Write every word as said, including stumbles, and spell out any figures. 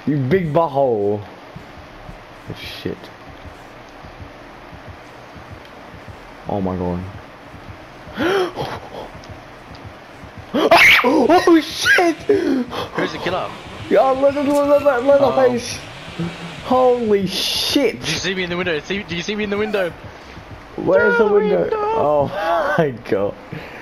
You big butthole. Oh, shit. Oh my god. Oh shit! Who's the killer? Yeah, look, look, look, look, look, Oh. face. Holy shit! Did you see me in the window? See, do you see me in the window? Where's the The window? window. Oh my god.